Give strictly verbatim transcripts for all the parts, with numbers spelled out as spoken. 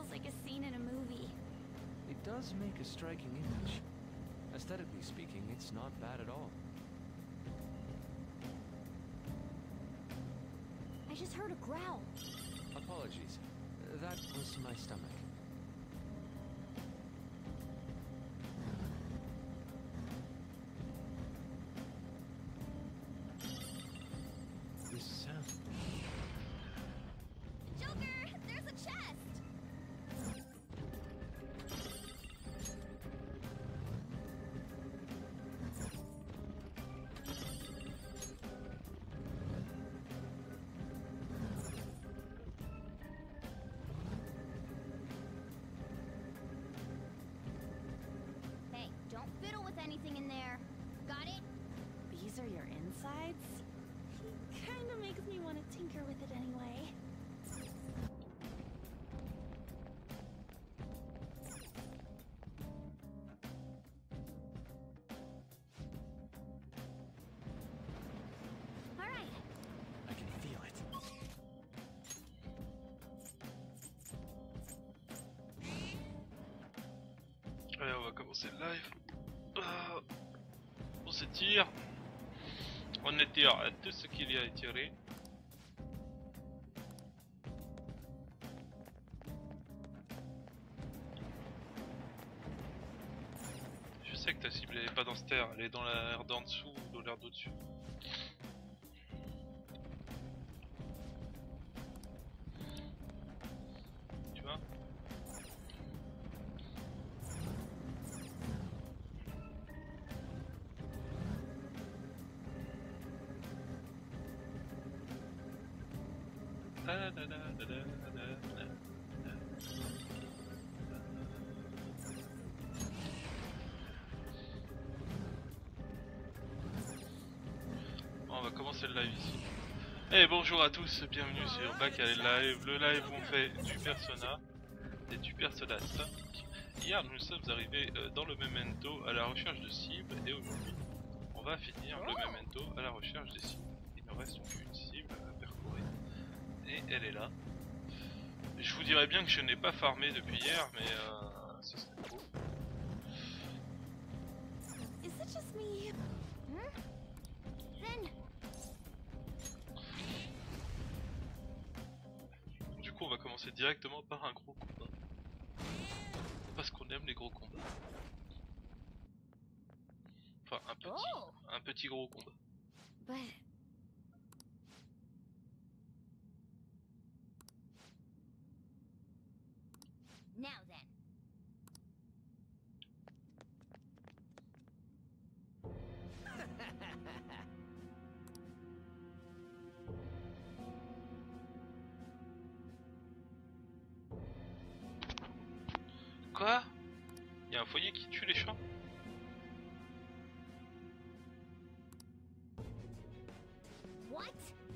looks like a scene in a movie. It does make a striking image. Aesthetically speaking, it's not bad at all. I just heard a growl. Apologies. That was my stomach. This sound. Joker, there's a chest. Hey, don't fiddle with anything in there. Got it? These are your insides? He kinda makes me want to tinker with it anyway. All right. I can feel it. Allez, on va commencer le live. Ah, on s'étire. On étire tout ce qu'il y a à étirer. Je sais que ta cible elle est pas dans cette air, elle est dans l'air d'en dessous ou dans l'air d'au-dessus. Tu vois? Da, da, da, da, da, da, da. Bon, on va commencer le live ici. Et bonjour à tous, bienvenue sur Bac à Live, le live où on fait du Persona et du Persona cinq. Hier nous sommes arrivés euh, dans le Memento à la recherche de cibles et aujourd'hui on va finir le Memento à la recherche des cibles. Il ne reste qu'une cible à parcourir et elle est là. Je vous dirais bien que je n'ai pas farmé depuis hier mais euh, ce serait faux. Is it just me? Hmm? Then, Du coup on va commencer directement par un gros combat. Parce qu'on aime les gros combats. Enfin un petit, oh, un petit gros combat. but now then. Quoi? Il y a un foyer qui tue les chats? What?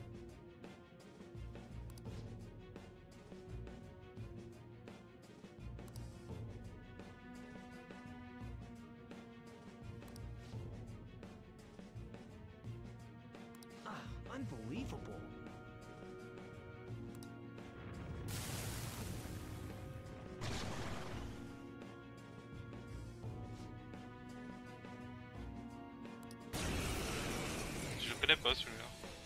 Ah, unbelievable. Je connais pas celui-là.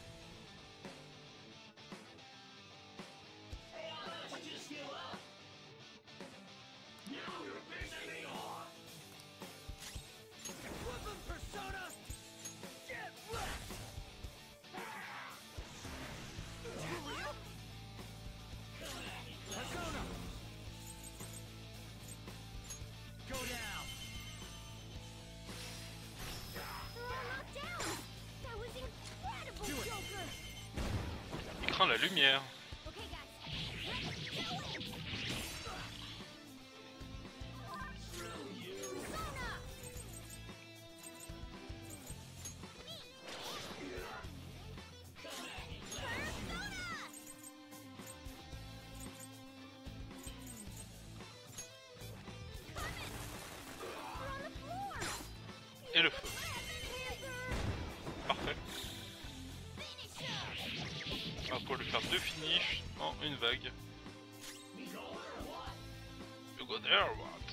Il craint la lumière. Okay, guys. Persona! Et le feu. Parfait. On va pouvoir lui faire deux finishes en une vague. go there, what?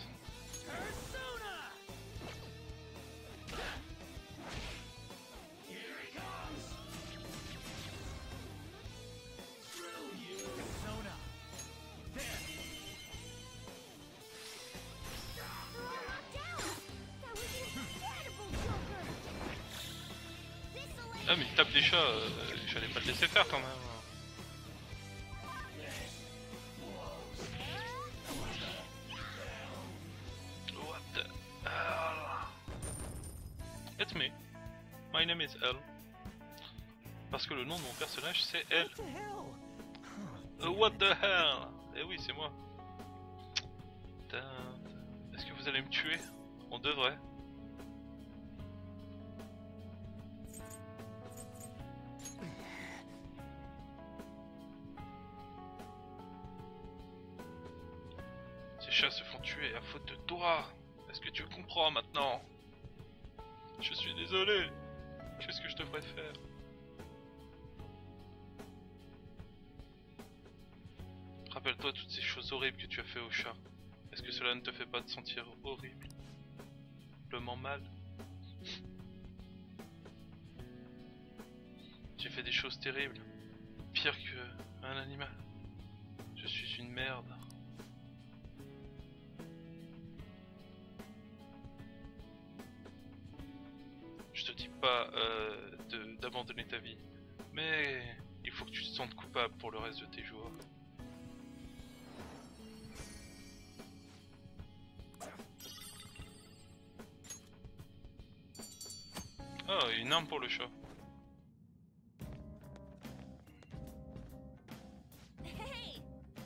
Ah mais il tape des chats, euh, j'allais pas le laisser faire quand même. What the hell? It's me. My name is Elle. Parce que le nom de mon personnage c'est Elle. Uh, what the hell? Eh oui c'est moi. Est-ce que vous allez me tuer? On devrait. Ces chats se font tuer à faute de toi. Est-ce que tu comprends maintenant? Je suis désolé. Qu'est-ce que je devrais faire? Rappelle-toi toutes ces choses horribles que tu as fait au chat. Est-ce que cela ne te fait pas te sentir horrible? Horriblement mal? J'ai fait des choses terribles. Pire que un animal. Je suis une merde. Je te dis pas euh, d'abandonner ta vie. Mais il faut que tu te sentes coupable pour le reste de tes jours. Oh, une arme pour le chat. Hey!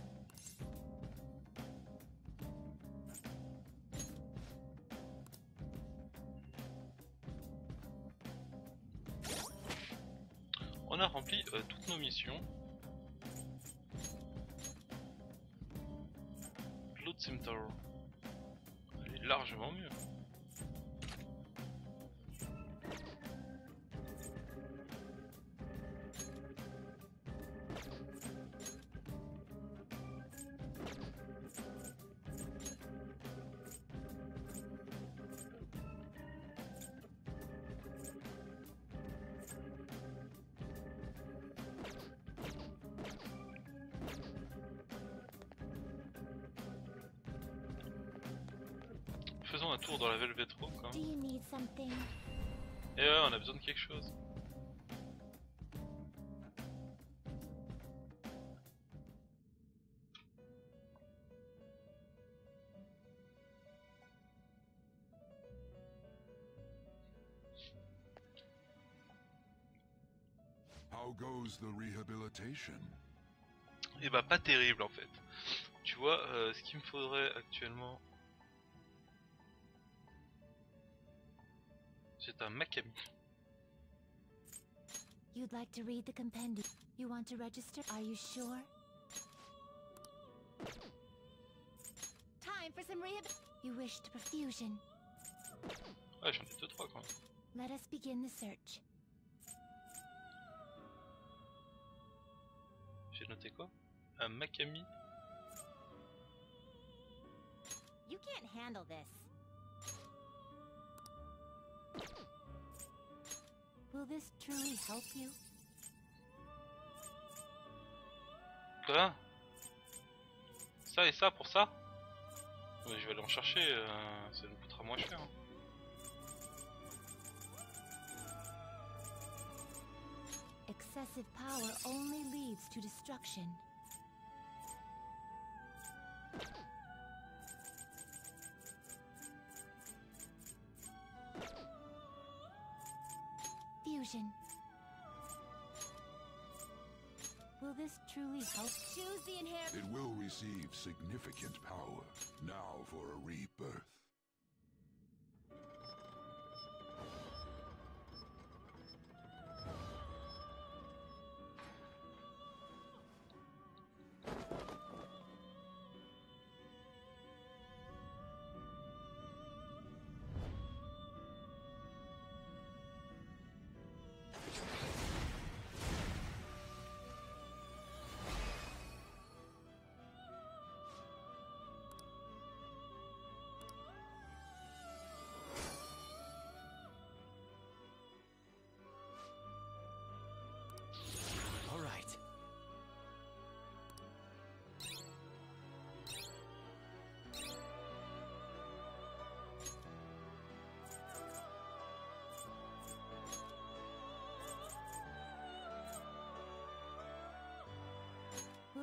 On a rempli euh, toutes nos missions. Blood Simtor. Elle est largement mieux. Faisons un tour dans la Velvet Rock. Hein. Do you need something? Et ouais, on a besoin de quelque chose. How goes the rehabilitation? Et bah pas terrible en fait. Tu vois, euh, ce qu'il me faudrait actuellement... C'est un Makami. You'd like to read the compendium. You want to register? Are you sure? Time for some rehab. You wish to perfusion. Ouais, j'en ai deux trois quand même. Let us begin the search. J'ai noté quoi? Un Makami. You can't handle this. Will this truly help you? Quoi? Ça et ça pour ça? Ouais, je vais aller en chercher, euh, ça nous coûtera moins cher. Hein. Excessive power only leads to destruction. Fusion. Will this truly help? Choose the inherit. It will receive significant power. Now for a rebirth.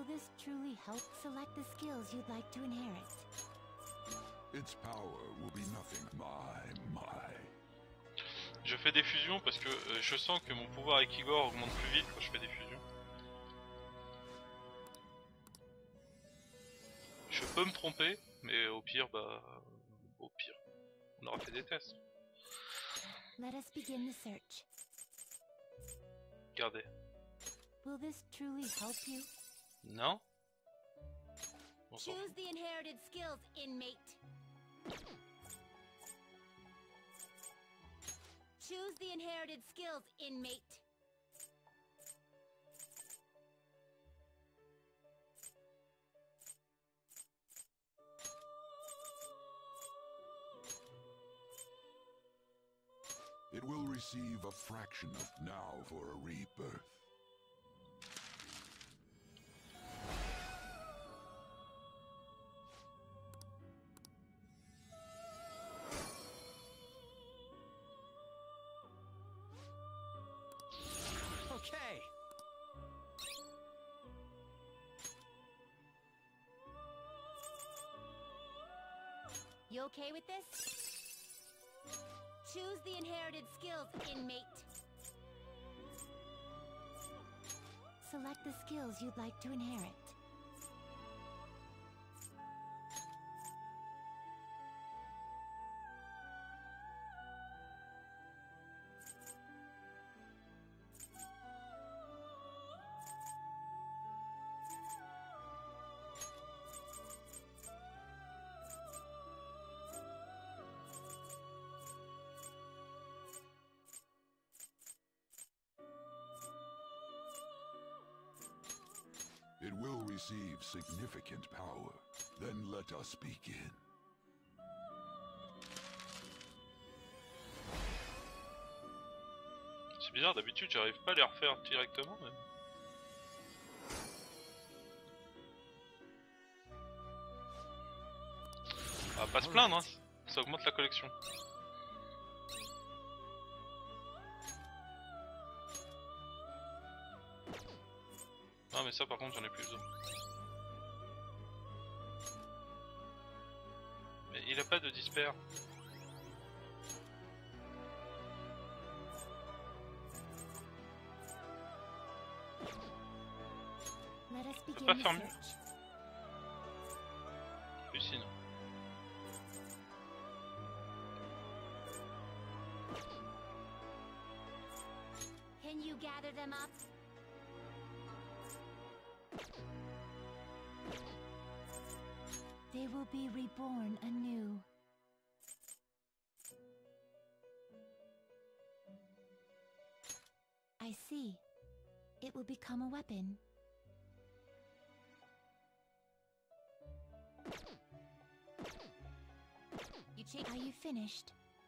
Will this truly help select the skills you'd like to inherit? Its power will be nothing. My, my. Je fais des fusions parce que euh, je sens que mon pouvoir Ekigor augmente plus vite quand je fais des fusions. Je peux me tromper, mais au pire, bah... Au pire, on aura fait des tests. Let us begin the search. Regardez. Will this truly help you? Non? On s'en Choose fout. the inherited skills, inmate. Choose the inherited skills, inmate. It will receive a fraction of now for a rebirth. Okay. You okay with this? Choose the inherited skills, inmate. Select the skills you'd like to inherit. It will receive significant power. Then let us begin. C'est bizarre, d'habitude j'arrive pas à les refaire directement. Mais... On va pas se plaindre, hein. Ça augmente la collection. Non mais ça par contre j'en ai plus besoin. Mais il a pas de disper. Let us peut begin pas the faire mieux. search. Oui sinon. Can you gather them up? They will be reborn anew. I see. It will become a weapon. You change. Are you finished?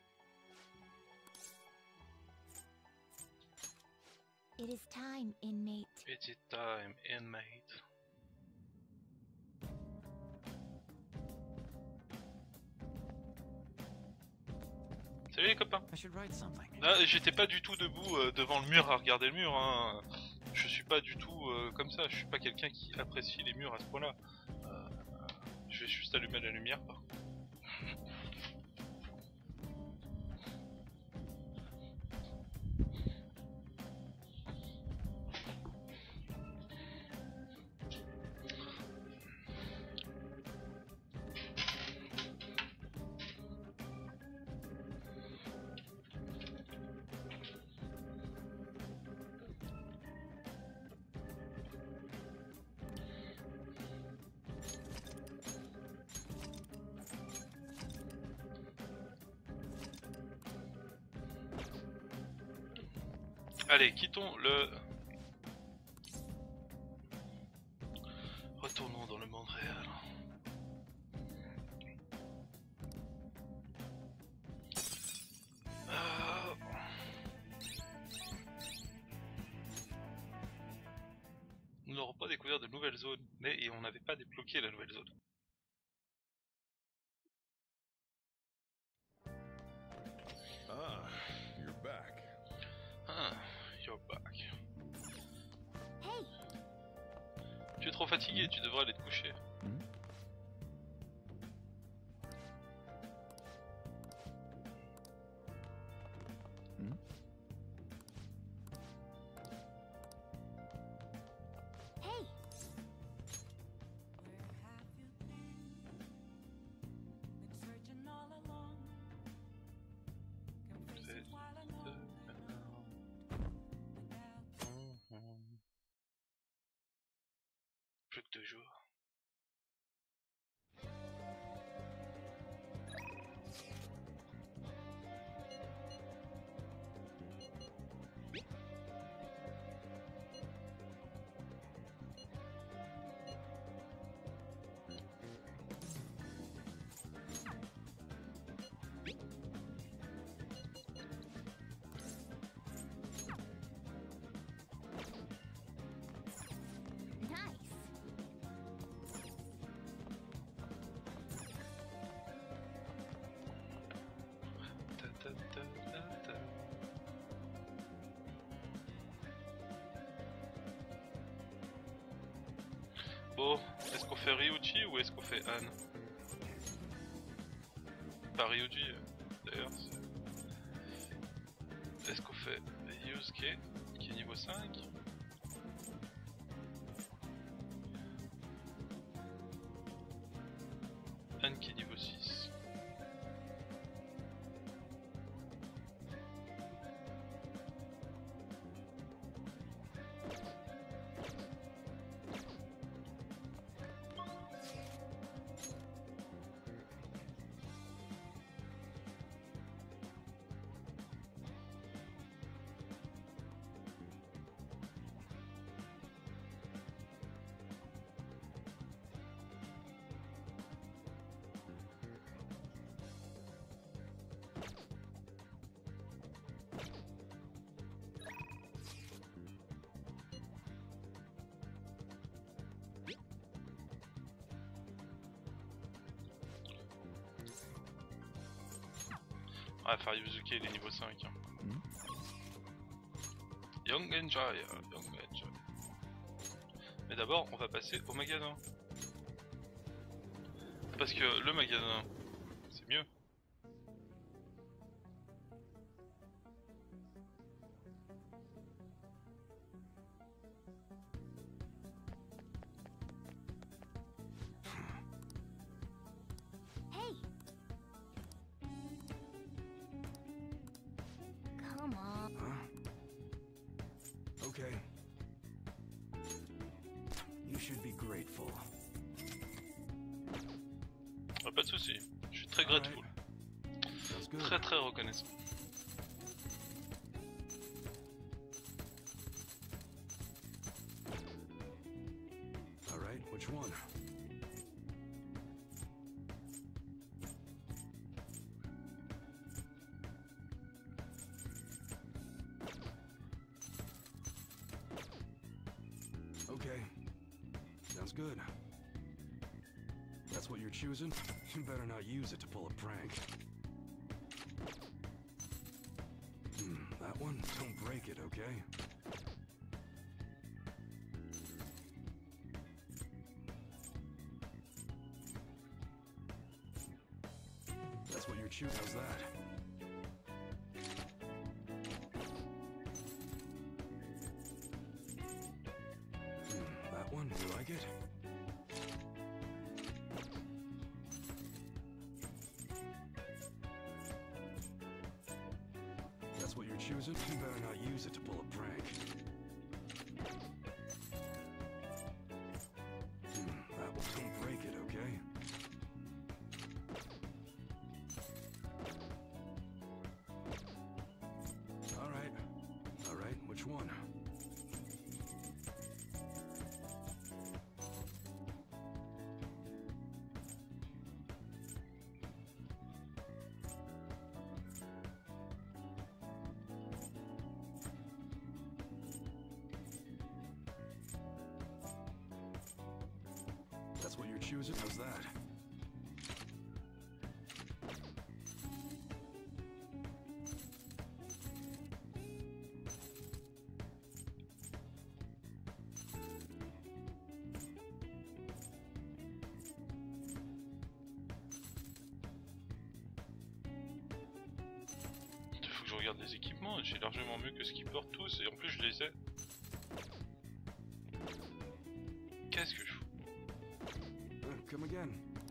It is time, inmate. It is time, inmate. Salut les copains. I should write something. Là j'étais pas du tout debout euh, devant le mur à regarder le mur, hein. Je suis pas du tout euh, comme ça, je suis pas quelqu'un qui apprécie les murs à ce point là. Euh, je vais juste allumer la lumière par contre. Allez, quittons le... Retournons dans le monde réel. Euh... Nous n'aurons pas découvert de nouvelles zones, mais on n'avait pas débloqué la nouvelle zone. Ah, you're back. Ah, you're back. Hey, Tu es trop fatigué, tu devrais aller te coucher. Hmm? Hmm? Hey, Plus que deux jours. nice. Ta, ta, ta, ta, ta. Bon, est-ce qu'on fait Ryuji ou est-ce qu'on fait Anne? Pas Ryuji d'ailleurs. c'est- Est-ce qu'on fait Yusuke qui est niveau cinq? Anne qui est niveau six. Ouais, faire Yusuke il est niveau cinq. Hein. Hmm? Young Enjoy, euh, Young Enjoy. Mais d'abord, on va passer au magasin. Parce que le magasin, c'est mieux. Hey. Come on. Huh? Okay. You should be grateful. Ah, pas de soucis, je suis très grateful. Sounds good. Très très reconnaissant. All right, which one? Okay. Sounds good. That's what you're choosing? You better not use it to pull a prank. Hmm, that one? Don't break it, okay? That's what you're choosing. How's that? Hmm, that one? You like it? That's what you're choosing? You better not use it to pull a prank. Hmm, that one. Don't break it, okay? All right. All right, which one? That's what you're choosing? How's that? regarde les équipements, j'ai largement mieux que ce qu'ils portent tous et en plus je les ai. Qu'est-ce que je fous? Uh, come again.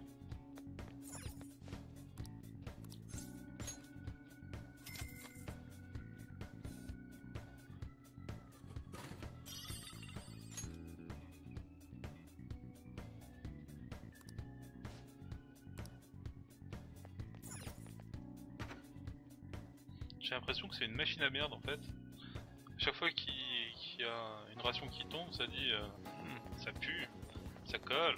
J'ai l'impression que c'est une machine à merde en fait. Chaque fois qu'il qu y a une ration qui tombe, ça dit euh, Hm, ça pue, ça colle.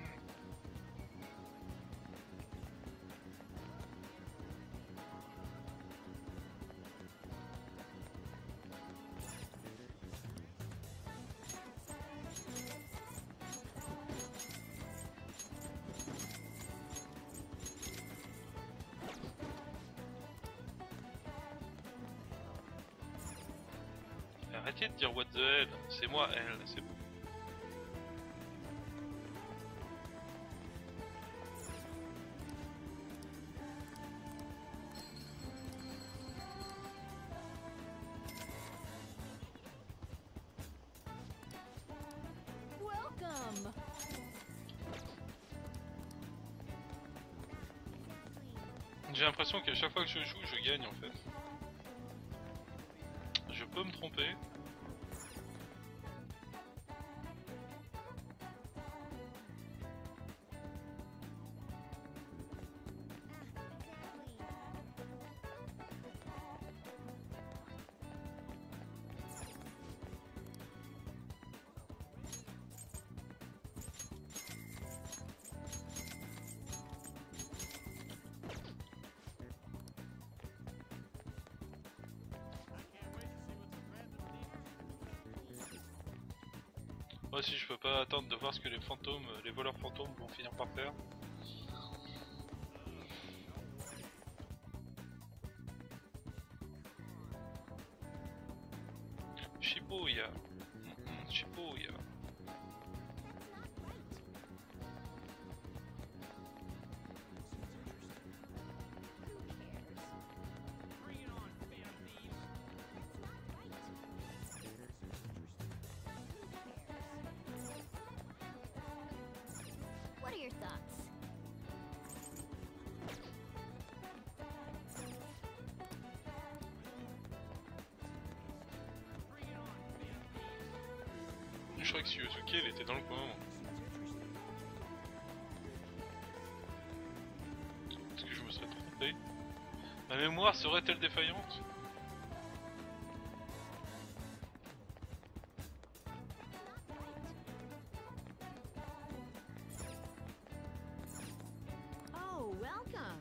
Arrêtez de dire what the hell, c'est moi elle, c'est bon. Welcome. J'ai l'impression qu'à chaque fois que je joue, je gagne en fait. Je peux me tromper. Moi si je peux pas attendre de voir ce que les fantômes, les voleurs fantômes vont finir par faire. Shibuya. Mm-mm, Shibuya. What are your thoughts? Je crois que Yuzuki elle était dans le coin. Est-ce que je me serais trompé? Ma mémoire serait-elle défaillante? Oh, welcome.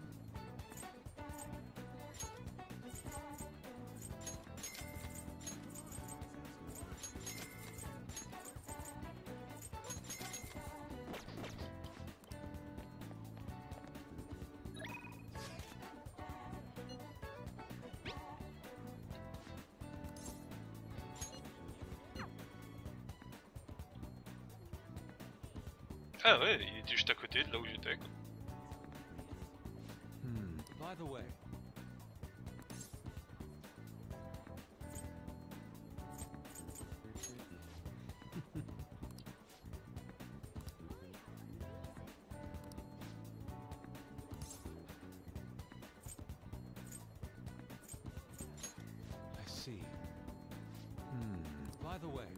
Ah ouais, il était juste à côté de là où j'étais. quoi. Hmm. By the way, I see. Hmm. By the way,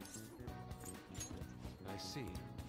I see.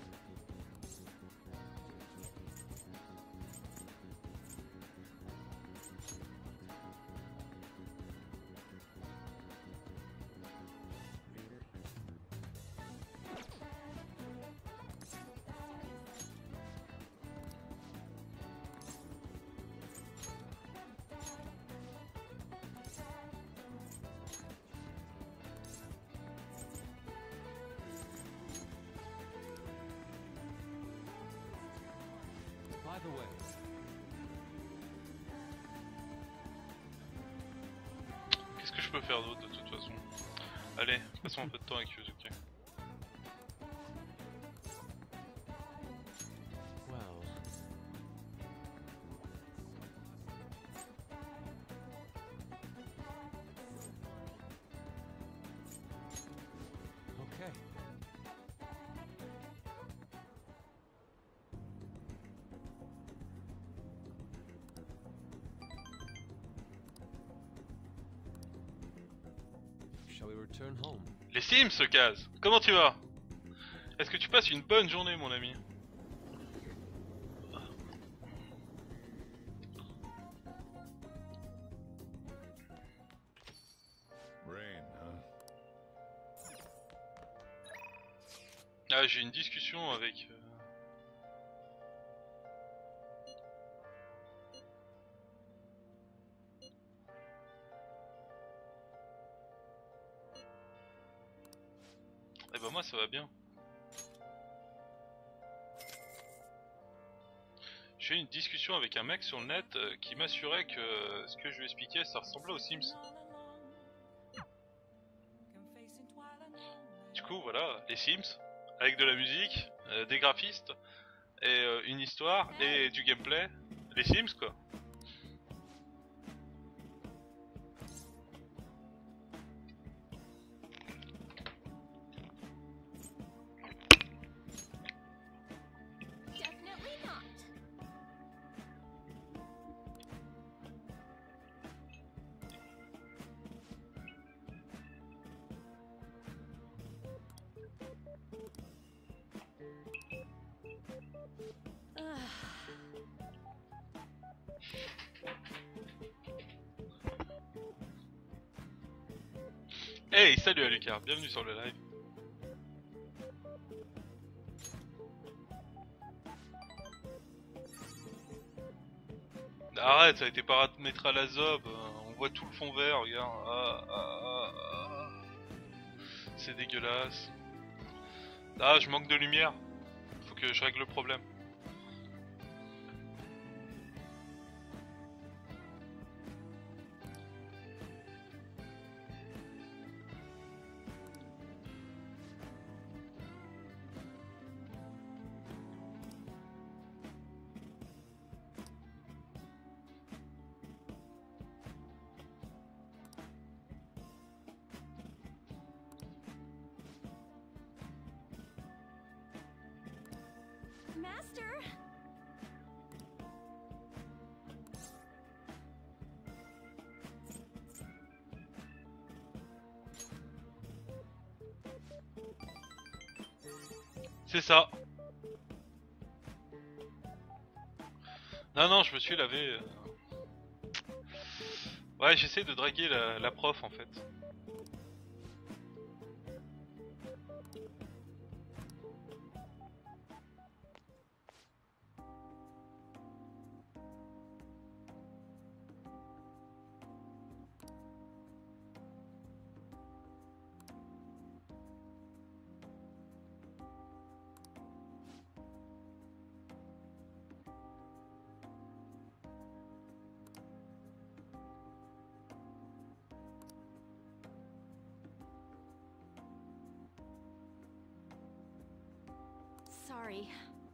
By the way, Qu'est-ce que je peux faire d'autre de toute façon? Allez, passons un peu de temps avec Yuzuki. well, shall we return home? Les Sims, Kaz, comment tu vas? Est-ce que tu passes une bonne journée, mon ami? Rain, huh? Ah, j'ai une discussion avec... euh, Eh ben moi ça va bien. J'ai eu une discussion avec un mec sur le net euh, qui m'assurait que euh, ce que je lui expliquais ça ressemblait aux Sims. Du coup voilà, les Sims, avec de la musique, euh, des graphistes, et euh, une histoire, et du gameplay. Les Sims quoi. Definitely not. Hey, salut à Lucas, bienvenue sur le live. Arrête, ça a été paramétré à la zob, on voit tout le fond vert, regarde. Ah, ah, ah, ah. C'est dégueulasse. Ah, je manque de lumière. Faut que je règle le problème. Master? C'est ça. Non, non, je me suis lavé. euh. Ouais, j'essaie de draguer la, la prof en fait. Sorry.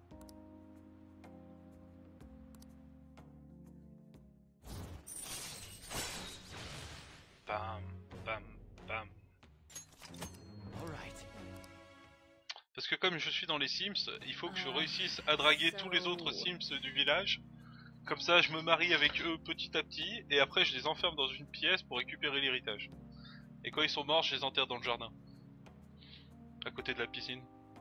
Bam, bam, bam. Alright. Parce que comme je suis dans les Sims, il faut que je réussisse à draguer tous les autres Sims du village. Comme ça, je me marie avec eux petit à petit, et après je les enferme dans une pièce pour récupérer l'héritage. Et quand ils sont morts, je les enterre dans le jardin. À côté de la piscine.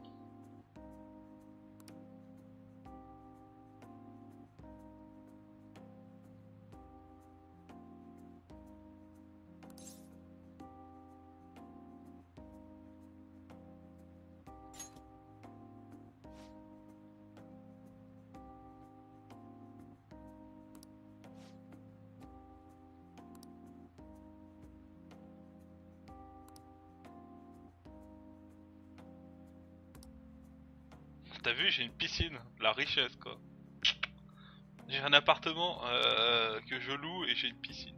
T'as vu, j'ai une piscine, la richesse quoi. J'ai un appartement euh, que je loue et j'ai une piscine.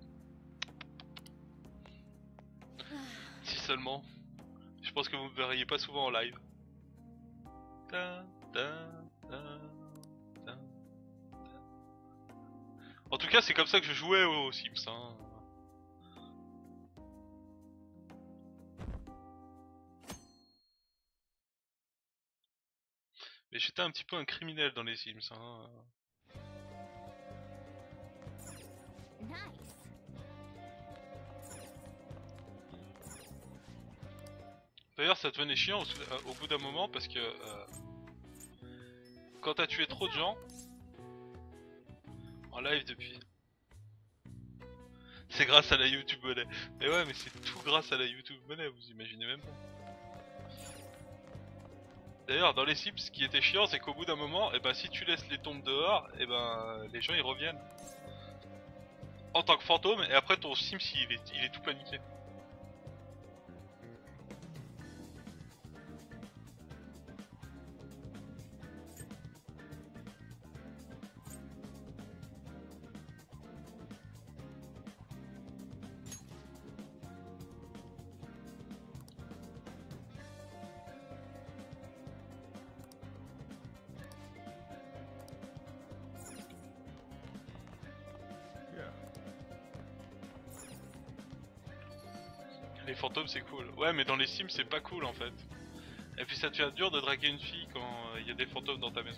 Si seulement. Je pense que vous me verriez pas souvent en live. Ta, ta, ta, ta, ta. En tout cas, c'est comme ça que je jouais aux Sims. Hein. Mais j'étais un petit peu un criminel dans les Sims. Hein. Nice. D'ailleurs, ça devenait chiant au, au bout d'un moment parce que euh, quand t'as tué trop de gens en live depuis, c'est grâce à la YouTube Money. Mais ouais, mais c'est tout grâce à la YouTube Money, vous imaginez même pas. D'ailleurs, dans les Sims, ce qui était chiant, c'est qu'au bout d'un moment, et ben si tu laisses les tombes dehors, et ben les gens ils reviennent en tant que fantôme, et après ton Sims il est, il est tout paniqué. Les fantômes c'est cool. Ouais, mais dans les Sims c'est pas cool en fait. Et puis ça devient dur de draguer une fille quand il euh, y a des fantômes dans ta maison.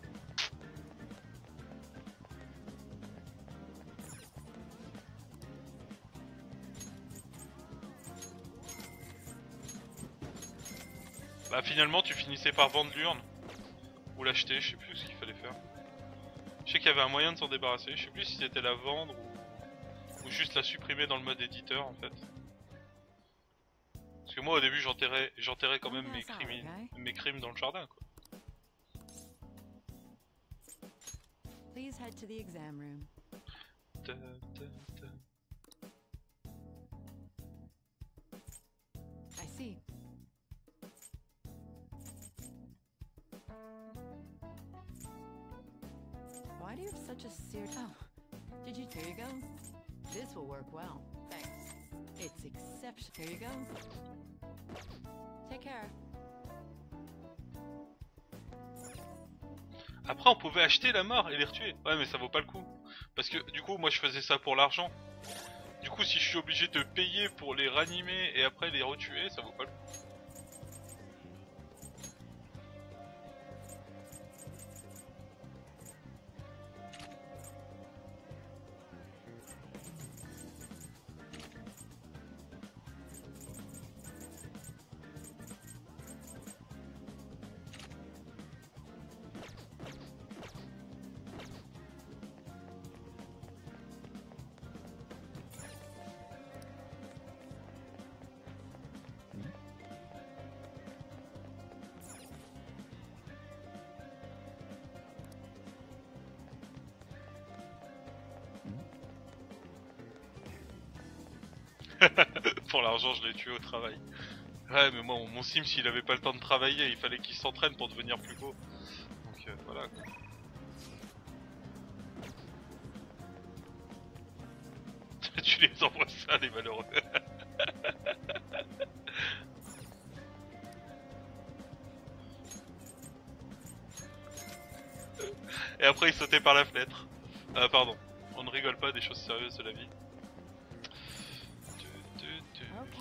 Bah finalement tu finissais par vendre l'urne. Ou l'acheter, je sais plus ce qu'il fallait faire. Je sais qu'il y avait un moyen de s'en débarrasser, je sais plus si c'était la vendre ou... ou juste la supprimer dans le mode éditeur en fait. Parce que moi au début j'enterrais j'enterrais quand même mes crimes, mes crimes dans le jardin quoi. Please head to the exam room. Ta, ta, ta. I see. Why do you have such a serious... Oh, did you... Here you go. This will work well. Thanks. It's exceptional. Here you go. Take care. Après on pouvait acheter la mort et les retuer. Ouais mais ça vaut pas le coup. Parce que du coup moi je faisais ça pour l'argent. Du coup si je suis obligé de payer pour les ranimer et après les retuer, ça vaut pas le coup. Pour l'argent je l'ai tué au travail. Ouais mais moi mon Sims il avait pas le temps de travailler, il fallait qu'il s'entraîne pour devenir plus beau. Donc euh, voilà quoi. Tu les envoies ça les malheureux. Et après il sautait par la fenêtre. Ah pardon, on ne rigole pas des choses sérieuses de la vie. Okay.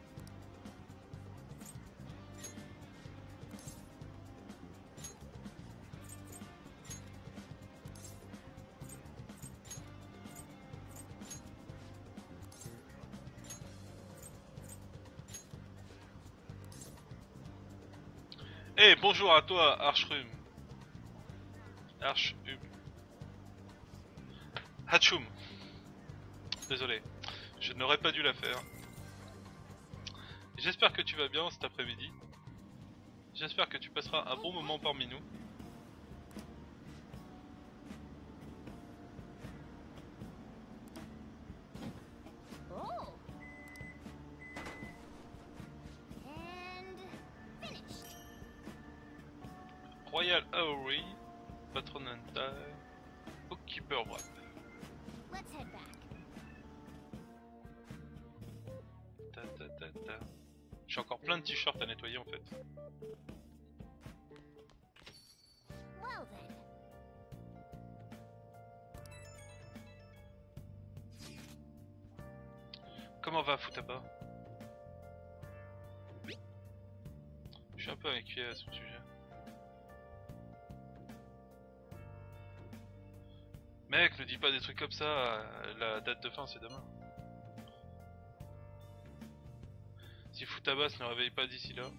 Eh hey, bonjour à toi Archrum. Archum. Hatchum. Désolé, je n'aurais pas dû la faire. J'espère que tu vas bien cet après-midi. J'espère que tu passeras un bon moment parmi nous. Oh. And finished. Royal Auri, Patronental, Bookkeeper Wrap. Let's head back. Ta ta ta ta. J'ai encore plein de t-shirts à nettoyer en fait. Well then. Comment va Futaba? Je suis un peu inquiet à ce sujet. Mec, ne dis pas des trucs comme ça, la date de fin c'est demain. Si Foutabas ne réveille pas d'ici là.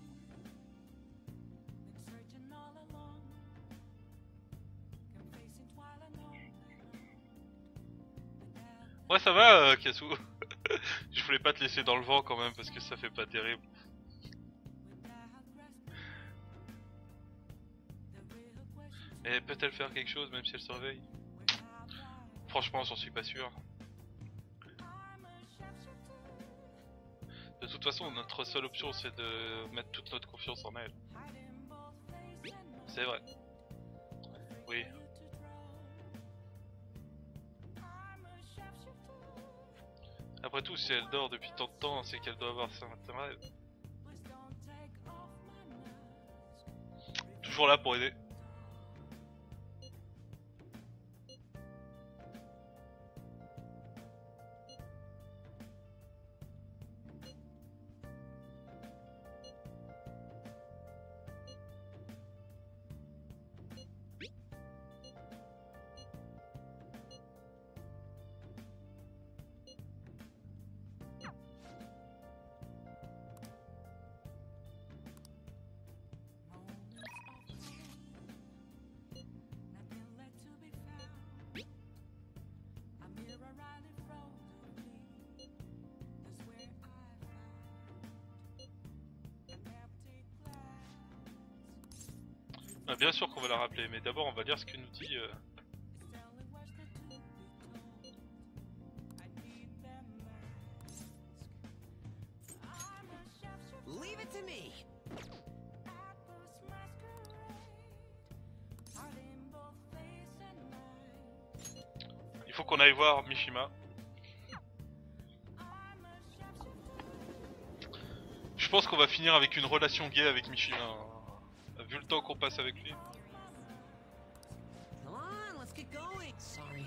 Ouais, ça va, euh, Kasu. Je voulais pas te laisser dans le vent quand même parce que ça fait pas terrible. Et peut-elle faire quelque chose même si elle se réveille? Franchement, j'en suis pas sûr. De toute façon, notre seule option c'est de mettre toute notre confiance en elle. C'est vrai. Oui. Après tout, si elle dort depuis tant de temps, c'est qu'elle doit avoir certains rêves. Toujours là pour aider. Ah, bien sûr qu'on va la rappeler, mais d'abord on va lire ce que nous dit... Euh... Leave it to me. Il faut qu'on aille voir Mishima. Je pense qu'on va finir avec une relation gay avec Mishima. Vu le temps qu'on passe avec lui. Come on, let's get going. Sorry.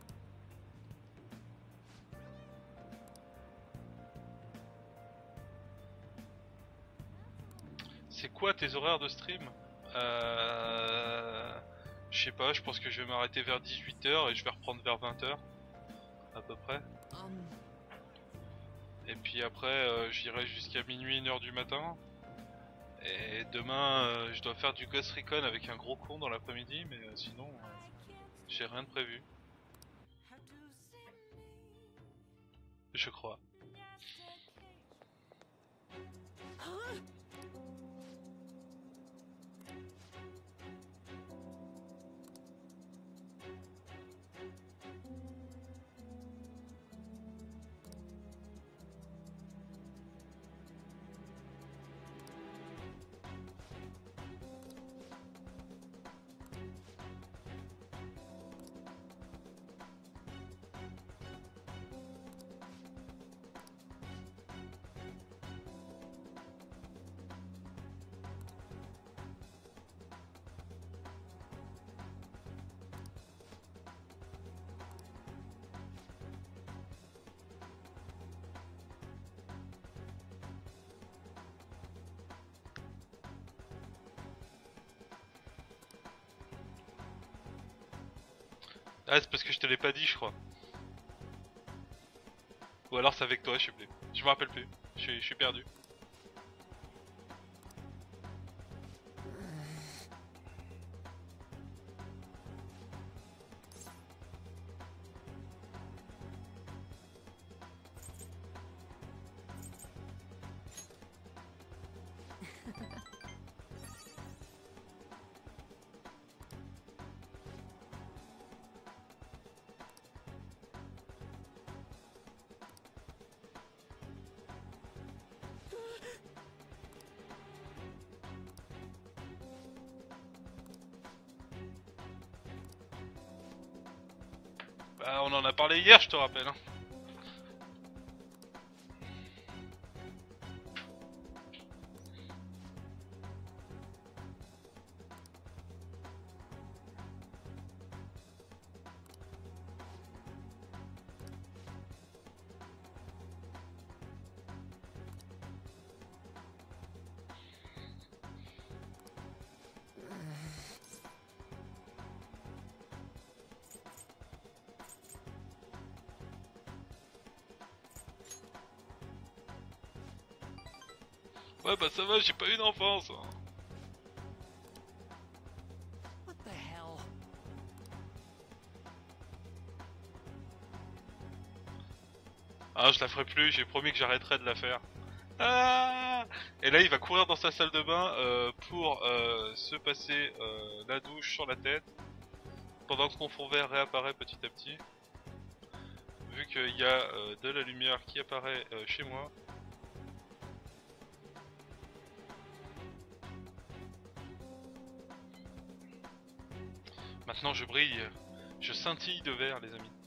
C'est quoi tes horaires de stream? Euh... Je sais pas, je pense que je vais m'arrêter vers dix-huit heures et je vais reprendre vers vingt heures. À peu près. Um... Et puis après, euh, j'irai jusqu'à minuit, une heure du matin. Et demain, euh, je dois faire du Ghost Recon avec un gros con dans l'après-midi, mais euh, sinon, euh, j'ai rien de prévu. Je crois. Ah, c'est parce que je te l'ai pas dit, je crois. Ou alors c'est avec toi, je sais plus. Je me rappelle plus. Je suis, je suis perdu. Bah, on en a parlé hier, je te rappelle. Hein. Ouais bah ça va, j'ai pas eu d'enfance. What the hell? Ah, je la ferai plus, j'ai promis que j'arrêterais de la faire. Ah, et là il va courir dans sa salle de bain euh, pour euh, se passer euh, la douche sur la tête pendant que mon fond vert réapparaît petit à petit. Vu qu'il y a euh, de la lumière qui apparaît euh, chez moi. Maintenant je brille, je scintille de vert les amis.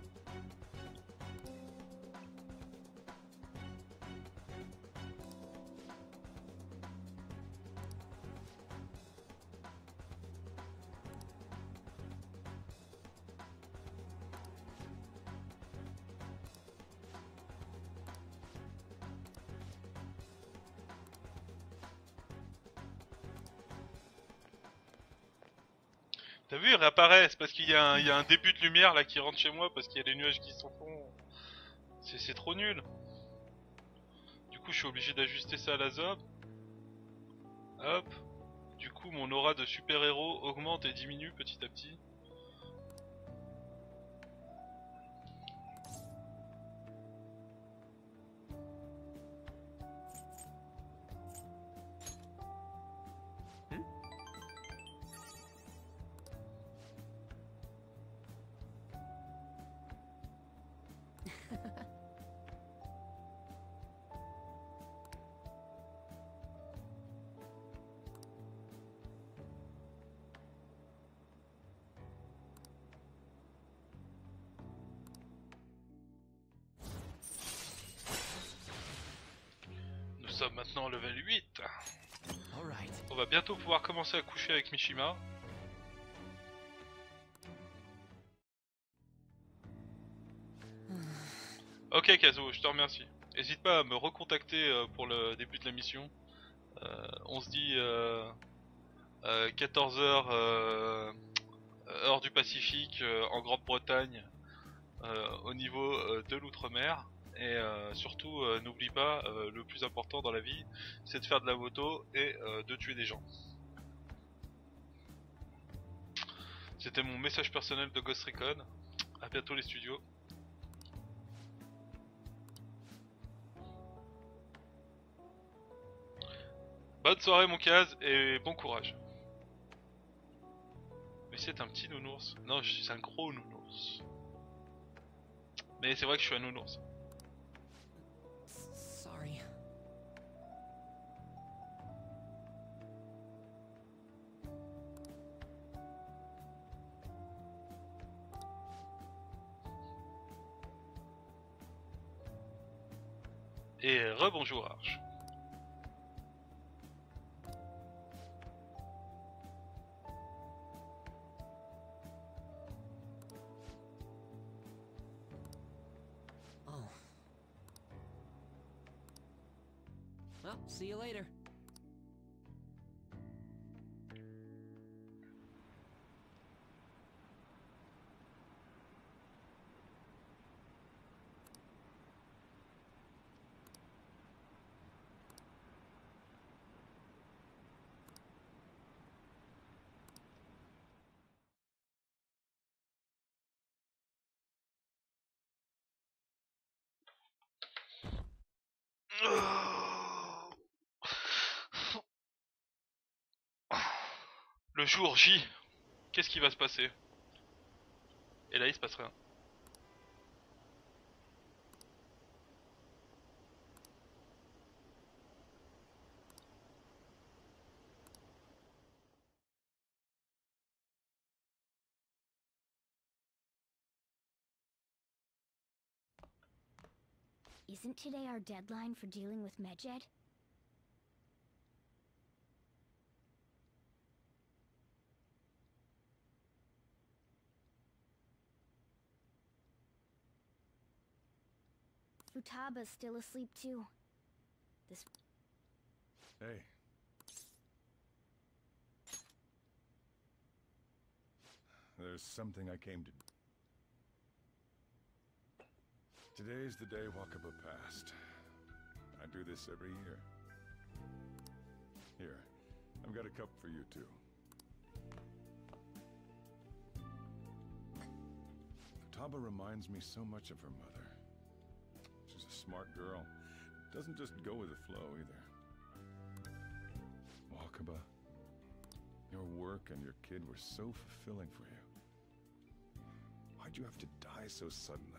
T'as vu, il réapparaît, c'est parce qu'il y, a un- il y a un début de lumière là qui rentre chez moi parce qu'il y a les nuages qui s'en font. C'est c'est trop nul. Du coup, je suis obligé d'ajuster ça à la zob. Hop. Du coup, mon aura de super-héros augmente et diminue petit à petit. Nous sommes maintenant au level huit. Alright. On va bientôt pouvoir commencer à coucher avec Mishima. Ok Kazo, je te remercie. N'hésite pas à me recontacter euh, pour le début de la mission. Euh, on se dit euh, euh, quatorze heures euh, heure du Pacifique euh, en Grande-Bretagne euh, au niveau euh, de l'outre-mer. Et euh, surtout euh, n'oublie pas, euh, le plus important dans la vie c'est de faire de la moto et euh, de tuer des gens. C'était mon message personnel de Ghost Recon. A bientôt les studios. Bonne soirée mon Kaz et bon courage. Mais c'est un petit nounours. Non, je suis un gros nounours. Mais c'est vrai que je suis un nounours. Sorry. Et rebonjour Arch. Oh. Well, see you later. Le jour J, qu'est-ce qui va se passer? Et là il se passe rien. Isn't today our deadline for dealing with Medjed? Futaba's still asleep too. This... Hey. There's something I came to... Today's the day Wakaba passed. I do this every year. Here, I've got a cup for you too. Futaba reminds me so much of her mother. She's a smart girl. Doesn't just go with the flow either. Wakaba, your work and your kid were so fulfilling for you. Why'd you have to die so suddenly?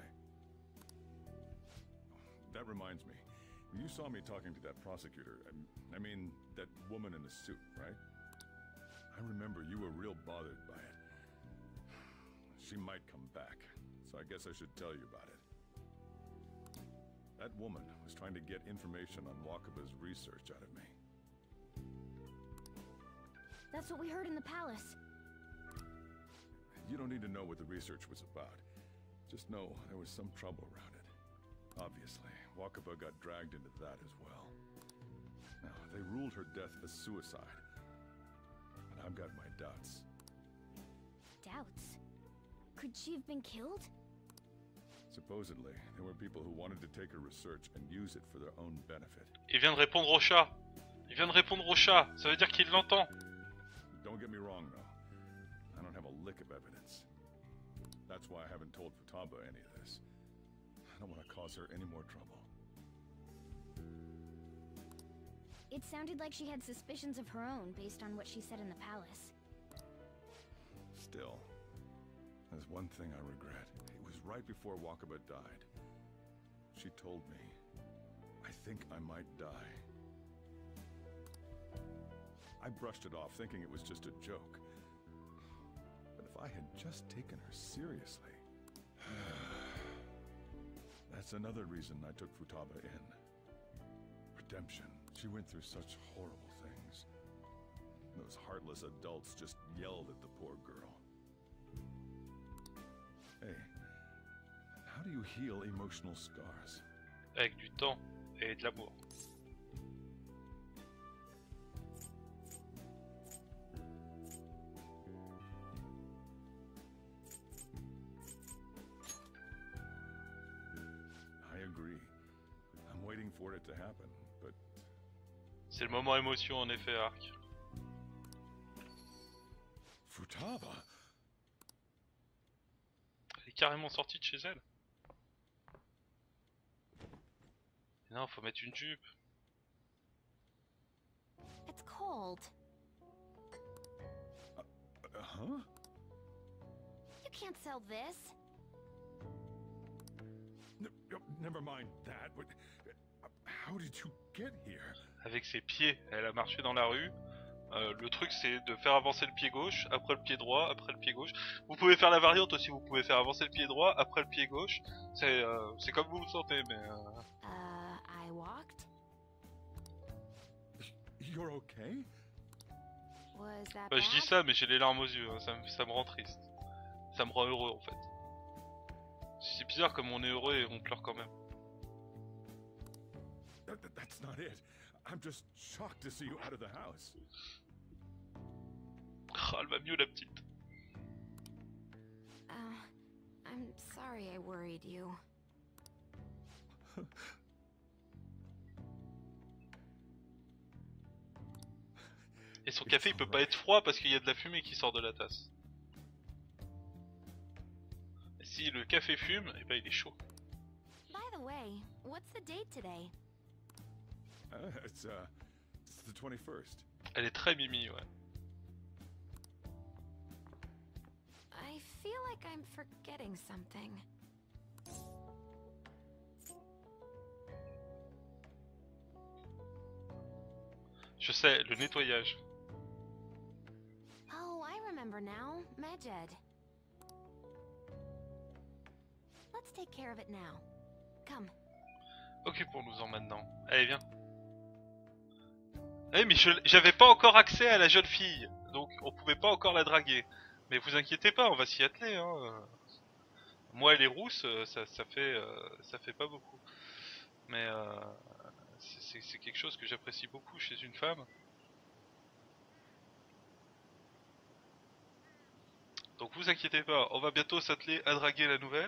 That reminds me. You saw me talking to that prosecutor. I mean, that woman in the suit, right? I remember you were real bothered by it. She might come back, so I guess I should tell you about it. That woman was trying to get information on Wakaba's research out of me. That's what we heard in the palace. You don't need to know what the research was about. Just know there was some trouble around it. Obviously, Wakaba got dragged into that as well. Now, they ruled her death as suicide. But I've got my doubts. Doubts? Could she have been killed? Supposedly, there were people who wanted to take her research and use it for their own benefit. Il vient de répondre au chat. Il vient de répondre au chat. Ça veut dire qu'il l'entend. Don't get me wrong, though. I don't have a lick of evidence. That's why I haven't told Futaba any of this. I don't want to cause her any more trouble. It sounded like she had suspicions of her own based on what she said in the palace. Still, there's one thing I regret. It was right before Wakaba died. She told me, I think I might die. I brushed it off, thinking it was just a joke. But if I had just taken her seriously... That's another reason I took Futaba in. Redemption. She went through such horrible things. Those heartless adults just yelled at the poor girl. Hey, how do you heal emotional scars? Avec du temps et de l'amour. I agree. I'm waiting for it to happen, but... C'est le moment émotion en effet, Ark. Futaba? Elle est carrément sortie de chez elle. Non, faut mettre une jupe. It's cold. Uh, uh, huh? You can't sell this. Ne no, never mind that. But, uh, how did you get here? Avec ses pieds, elle a marché dans la rue. Euh, le truc c'est de faire avancer le pied gauche, après le pied droit, après le pied gauche. Vous pouvez faire la variante aussi, vous pouvez faire avancer le pied droit, après le pied gauche. C'est euh, c'est comme vous le sentez, mais... Euh... Uh, I walked? You're okay? Was that Bah, je dis bad? ça, mais j'ai les larmes aux yeux, hein. ça, me, ça me rend triste. Ça me rend heureux en fait. C'est bizarre comme on est heureux et on pleure quand même. That, that, that's not it. I'm just shocked to see you out of the house. Ah, elle va mieux la petite. Uh, I'm sorry I worried you. Et son café il peut pas être froid parce qu'il y a de la fumée qui sort de la tasse. Et si le café fume, et ben il est chaud. By the way, what's the date today? Uh, it's, uh, it's the twenty-first. Elle est très mimi, ouais. I feel like I'm forgetting something. Je sais, le nettoyage. Oh, I remember now. Majed. Let's take care of it now. Come. Occupons-nous-en maintenant. Allez, viens. Eh, mais j'avais pas encore accès à la jeune fille, donc on pouvait pas encore la draguer. Mais vous inquiétez pas, on va s'y atteler. Hein. Moi, elle est rousse, ça, ça fait, euh, ça fait pas beaucoup. Mais euh, c'est quelque chose que j'apprécie beaucoup chez une femme. Donc vous inquiétez pas, on va bientôt s'atteler à draguer la nouvelle.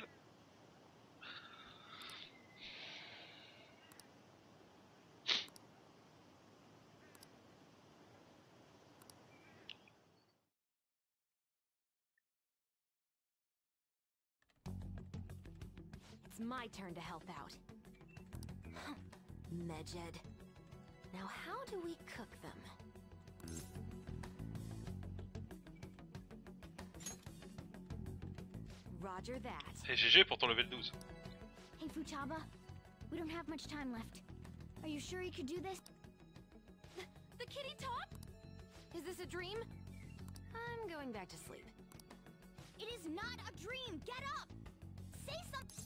it's my turn to help out. Medjed. Now how do we cook them? Roger that. Et G G pour ton level douze. Hey, Futaba. We don't have much time left. Are you sure you could do this? The, the kitty top? Is this a dream? I'm going back to sleep. It is not a dream! Get up! Say something!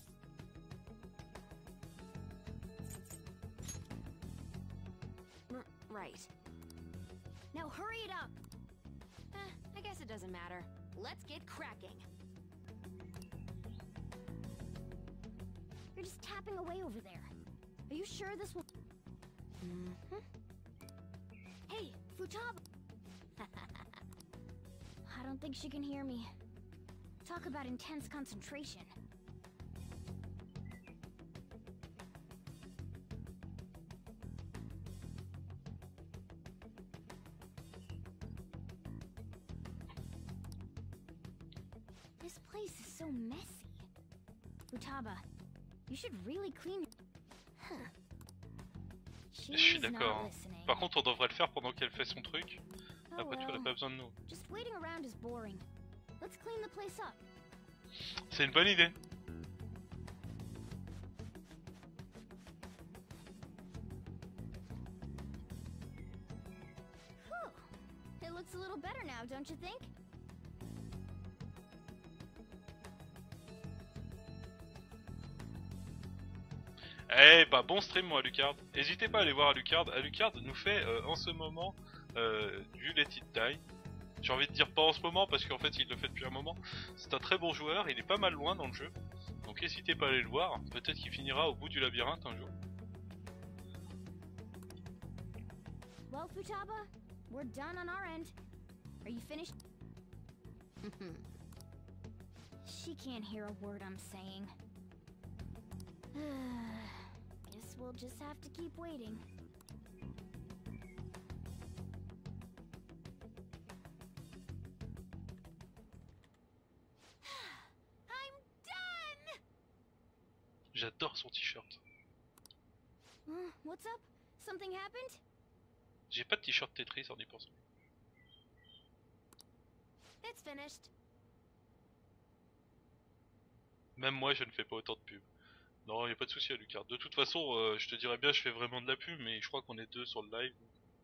R right. Now hurry it up! Eh, I guess it doesn't matter. Let's get cracking. You're just tapping away over there. Are you sure this will... Mm-hmm. Hey, Futaba! I don't think she can hear me. Talk about intense concentration. This place is so messy. Futaba, you should really clean... Huh. Je suis She's not d'accord. listening. Par contre, on devrait le faire pendant qu'elle fait son truc. Oh Après tout, elle a well. pas besoin de nous. Just waiting around is boring. Let's clean the place up. C'est une bonne idée. Whew. It looks a little better now, don't you think? Eh bah bon stream moi Alucard. N'hésitez pas à aller voir Alucard. Alucard nous fait euh, en ce moment euh, du Let It Die. J'ai envie de dire pas en ce moment parce qu'en fait il le fait depuis un moment. C'est un très bon joueur, il est pas mal loin dans le jeu. Donc n'hésitez pas à aller le voir. Peut-être qu'il finira au bout du labyrinthe un jour. Well, Futaba, we're done on our end. Are you finished? She can't hear a word I'm saying. Guess we'll just have to keep waiting. I'm done! J'adore son t-shirt. Uh, what's up? Something happened? J'ai pas de t-shirt Tetris en y pensant. It's finished. Même moi je ne fais pas autant de pub. Non, y a pas de souci Alucard. De toute façon, euh, je te dirais bien je fais vraiment de la pub, mais je crois qu'on est deux sur le live.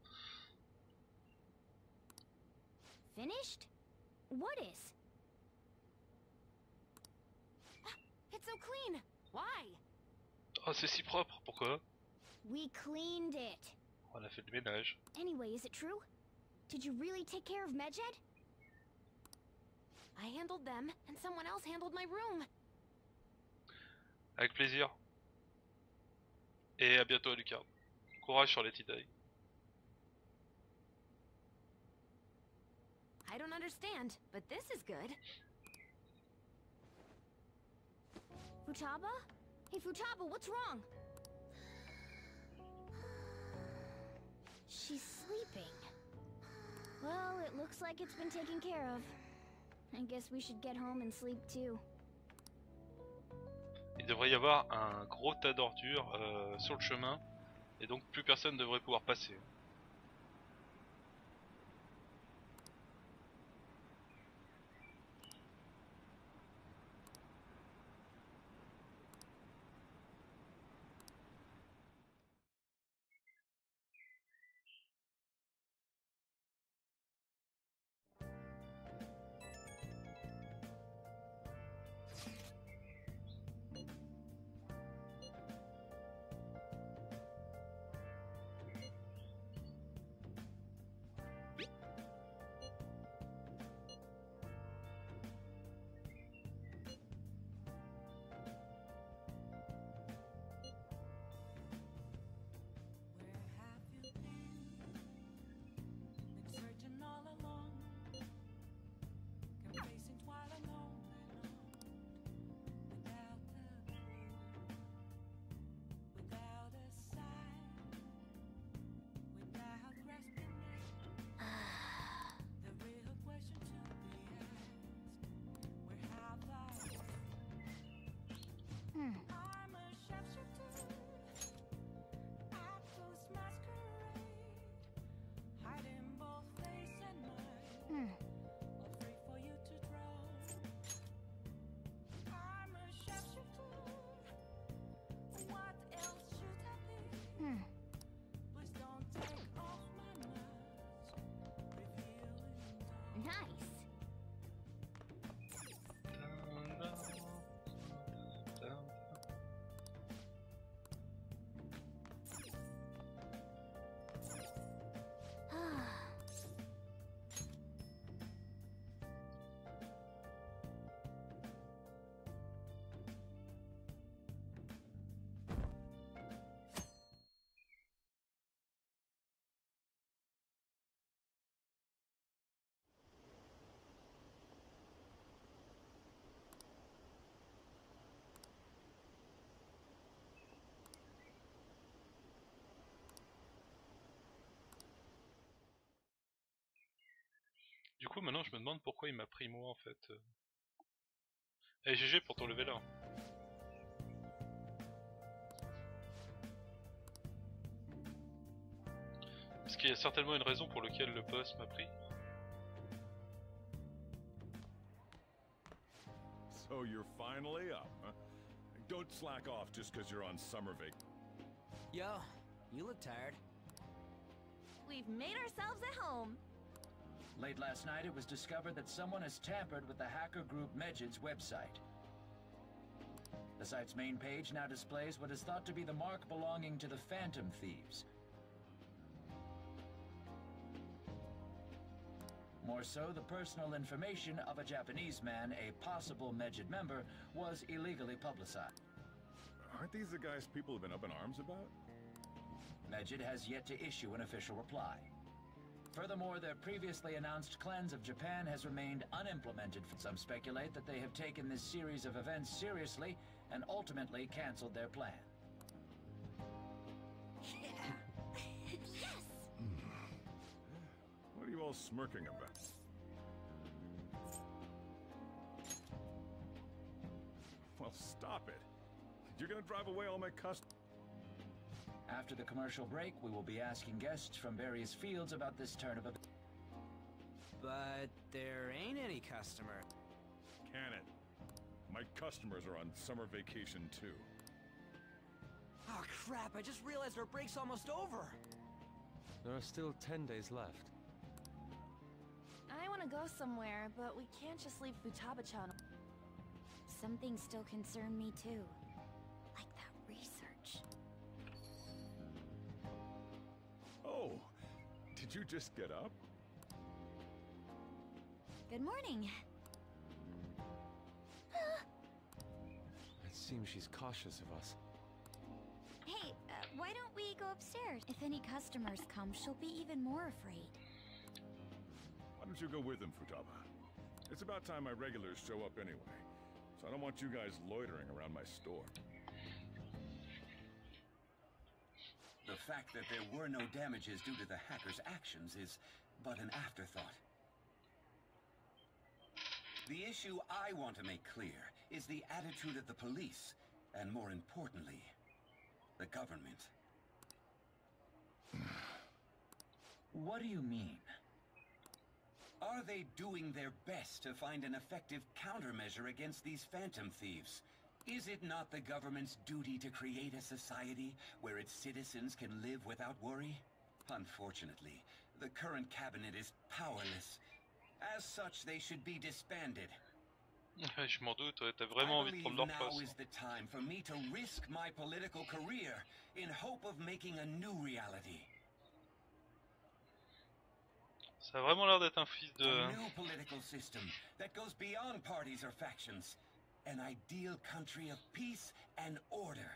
Finished? What is? It's so clean. Why? Oh c'est si propre, pourquoi? We cleaned it. On a fait le ménage. Anyway, is it true? Did you really take care of Medjed? I handled them, and someone else handled my room. Avec plaisir. Et à bientôt Alucard. Courage sur les Let It Die. I don't understand, but this is good. Futaba? Hey, Futaba, what's wrong? She's sleeping. Well, it looks like it's been taken care of. I guess we should get home and sleep too. Il devrait y avoir un gros tas d'ordures euh, sur le chemin, et donc plus personne ne devrait pouvoir passer. Du coup, maintenant, je me demande pourquoi il m'a pris moi en fait. Eh, G G pour ton level un. Parce qu'il y a certainement une raison pour laquelle le boss m'a pris. So you're finally up, huh? Don't slack off just because you're on summer vac. Yo, you look tired. We've made ourselves at home. Late last night, it was discovered that someone has tampered with the hacker group Medjid's website. The site's main page now displays what is thought to be the mark belonging to the Phantom Thieves. More so, the personal information of a Japanese man, a possible Medjid member, was illegally publicized. Aren't these the guys people have been up in arms about? Medjid has yet to issue an official reply. Furthermore, their previously announced cleanse of Japan has remained unimplemented. Some speculate that they have taken this series of events seriously and ultimately canceled their plan. Yes! What are you all smirking about? Well, stop it. You're gonna drive away all my customers. After the commercial break, we will be asking guests from various fields about this turn of events. But there ain't any customer. Can it? My customers are on summer vacation too. Oh crap, I just realized our break's almost over. There are still ten days left. I want to go somewhere, but we can't just leave Futaba-chan. Some things still concern me too. Like that research. Oh, did you just get up? Good morning. It seems she's cautious of us. Hey, uh, why don't we go upstairs? If any customers come, she'll be even more afraid. Why don't you go with them, Futaba? It's about time my regulars show up anyway, so I don't want you guys loitering around my store. The fact that there were no damages due to the hacker's actions is but an afterthought. The issue I want to make clear is the attitude of the police, and more importantly, the government. What do you mean? Are they doing their best to find an effective countermeasure against these Phantom Thieves? Is it not the government's duty to create a society where its citizens can live without worry? Unfortunately, the current cabinet is powerless. As such, they should be disbanded. Je m'en doute, ouais, t'as vraiment envie de prendre leur place. Now is the time for me to risk my political career in hope of making a new reality. Ça a vraiment l'air d'être un fils de... A new political system that goes beyond parties or factions. An ideal country of peace and order.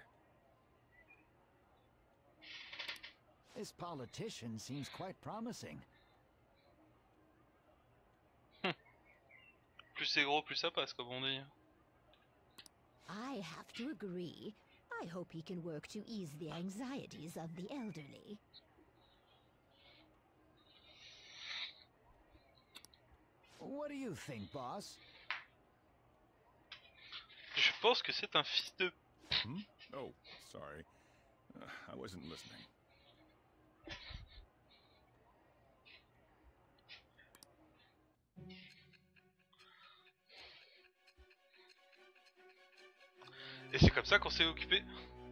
This politician seems quite promising. Plus c'est gros, plus ça passe, comme on dit. I have to agree. I hope he can work to ease the anxieties of the elderly. What do you think, boss? Je pense que c'est un fils de... Hmm? Oh, sorry. Uh, I wasn't listening. Et c'est comme ça qu'on s'est occupé.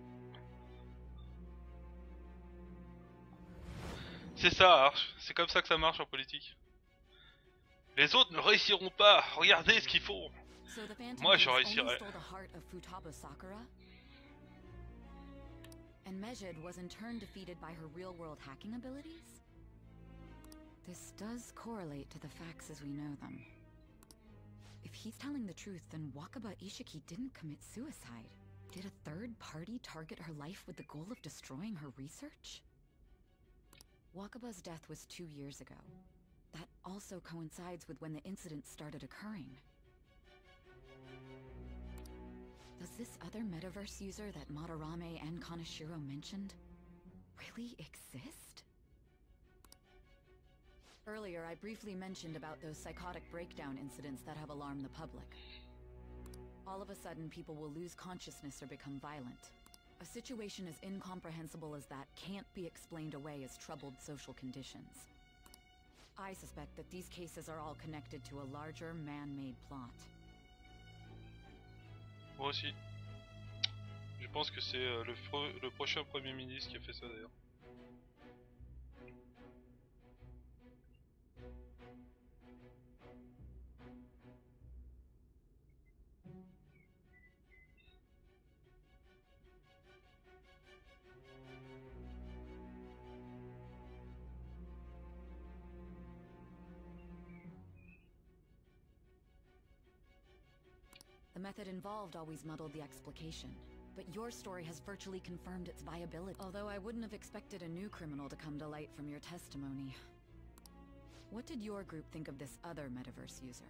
C'est ça, Arch. C'est comme ça que ça marche en politique. Les autres ne réussiront pas. Regardez ce qu'ils font. Moi, je réussirai. And Medjid was in turn defeated by her real-world hacking abilities? This does correlate to the facts as we know them. If he's telling the truth, then Wakaba Ishiki didn't commit suicide. Did a third party target her life with the goal of destroying her research? Wakaba's death was two years ago. That also coincides with when the incident started occurring. Does this other metaverse user that Madarame and Kaneshiro mentioned really exist? Earlier, I briefly mentioned about those psychotic breakdown incidents that have alarmed the public. All of a sudden, people will lose consciousness or become violent. A situation as incomprehensible as that can't be explained away as troubled social conditions. I suspect that these cases are all connected to a larger man-made plot. Moi aussi. Je pense que c'est euh, le, le prochain Premier ministre qui a fait ça d'ailleurs. The method involved always muddled the explication, but your story has virtually confirmed its viability. Although I wouldn't have expected a new criminal to come to light from your testimony. What did your group think of this other metaverse user?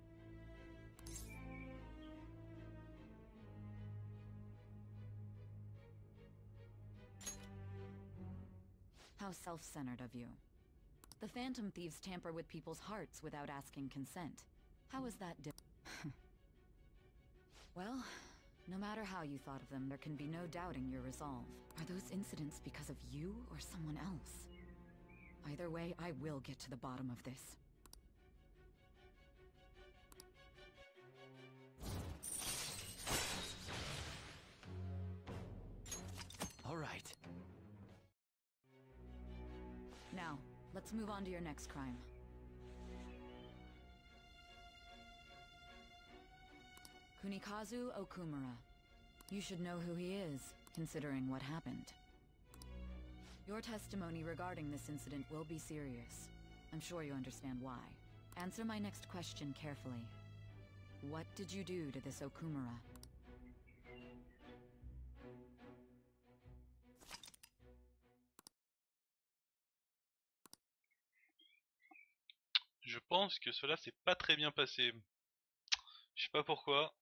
How self-centered of you. The Phantom Thieves tamper with people's hearts without asking consent. How is that di- Well, no matter how you thought of them, there can be no doubting your resolve. Are those incidents because of you or someone else? Either way, I will get to the bottom of this. All right. Now, let's move on to your next crime. Kunikazu Okumura. You should know who he is, considering what happened. Your testimony regarding this incident will be serious. I'm sure you understand why. Answer my next question carefully. What did you do to this Okumura? Je pense que cela s'est pas très bien passé. Je sais pas pourquoi.